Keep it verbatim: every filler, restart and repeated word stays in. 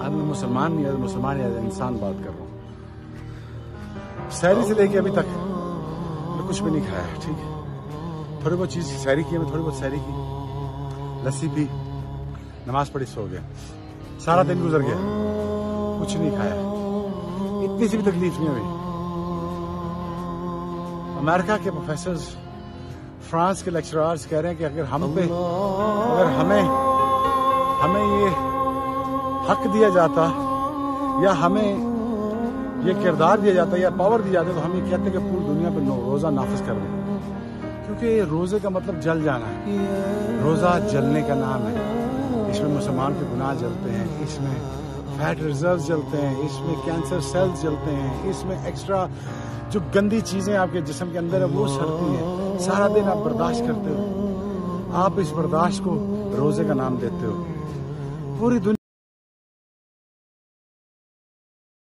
आज मैं मुसलमान नहीं, मुसलमान या इंसान बात कर रहा हूँ। सहरी से लेके अभी तक मैं कुछ भी नहीं खाया है, ठीक है। थोड़ी बहुत चीज सहरी की, मैं थोड़ी बहुत सहरी की, लस्सी पी, नमाज पढ़ी, सो गया। सारा दिन गुजर गया, कुछ नहीं खाया, इतनी सी भी तकलीफ नहीं हुई। अमेरिका के प्रोफेसर्स, फ्रांस के लेक्चरर्स कह रहे हैं कि अगर हम पे अगर हमें हमें ये हक दिया जाता या हमें ये किरदार दिया जाता या पावर दी जाती तो हम ये कहते कि पूरी दुनिया पे रोजा नाफिज कर दें, क्योंकि रोजे का मतलब जल जाना है। रोजा जलने का नाम है। इसमें मुसलमान के गुनाह जलते हैं, इसमें फैट रिजर्व जलते हैं, इसमें कैंसर सेल्स जलते हैं, इसमें एक्स्ट्रा जो गंदी चीजें आपके जिस्म के अंदर है वो सड़ती हैं। सारा दिन आप बर्दाश्त करते हो, आप इस बर्दाश्त को रोजे का नाम देते हो। पूरी दुनिया